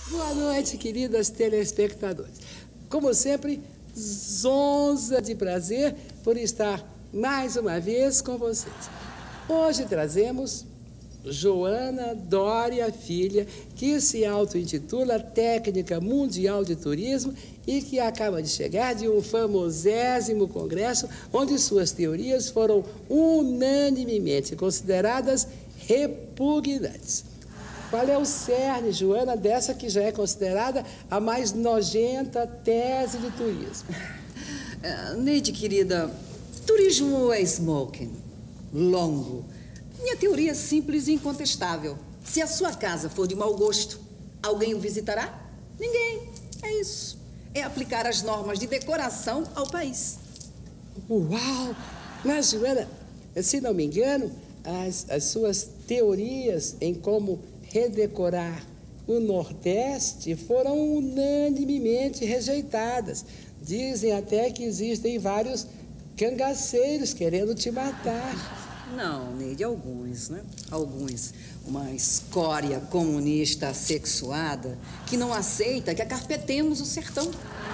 Boa noite, queridas telespectadores. Como sempre, zonza de prazer por estar mais uma vez com vocês. Hoje trazemos Joana Dória Filha, que se auto-intitula Técnica Mundial de Turismo e que acaba de chegar de um famosésimo congresso onde suas teorias foram unanimemente consideradas repugnantes. Qual é o cerne, Joana, dessa que já é considerada a mais nojenta tese de turismo? Neide, querida, turismo é smoking, longo. Minha teoria é simples e incontestável. Se a sua casa for de mau gosto, alguém o visitará? Ninguém. É isso. É aplicar as normas de decoração ao país. Uau! Mas, Joana, se não me engano, as suas teorias em como redecorar o Nordeste foram unanimemente rejeitadas. Dizem até que existem vários cangaceiros querendo te matar. Não, Neide, alguns, né? Alguns. Uma escória comunista assexuada que não aceita que acarpetemos o sertão,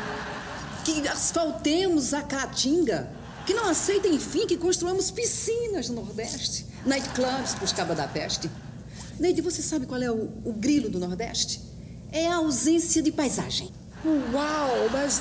que asfaltemos a Caatinga, que não aceita, enfim, que construamos piscinas no Nordeste, nightclubs para os cabas da peste. Neide, você sabe qual é o grilo do Nordeste? É a ausência de paisagem. Uau, mas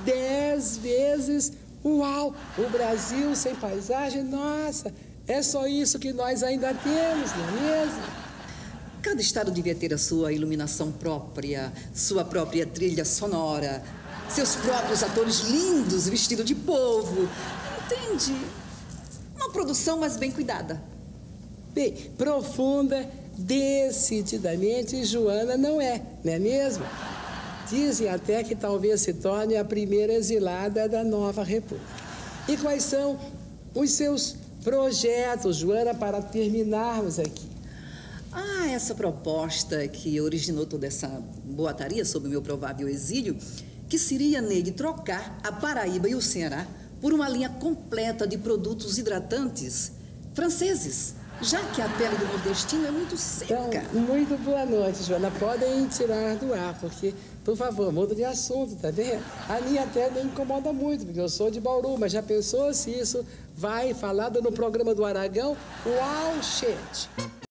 10 vezes, uau, o Brasil sem paisagem, nossa, é só isso que nós ainda temos, não é mesmo? Cada estado devia ter a sua iluminação própria, sua própria trilha sonora, seus próprios atores lindos vestidos de povo. Entende? Uma produção mais bem cuidada. Bem, profunda, decididamente, Joana não é mesmo? Dizem até que talvez se torne a primeira exilada da nova república. E quais são os seus projetos, Joana, para terminarmos aqui? Essa proposta que originou toda essa boataria sobre o meu provável exílio, que seria, Neide, trocar a Paraíba e o Ceará por uma linha completa de produtos hidratantes franceses, já que a pele do nordestino é muito seca. Então, muito boa noite, Joana. Podem tirar do ar, porque, por favor, muda de assunto, tá vendo? A minha até me incomoda muito, porque eu sou de Bauru, mas já pensou se isso vai falado no programa do Aragão? Uau, gente!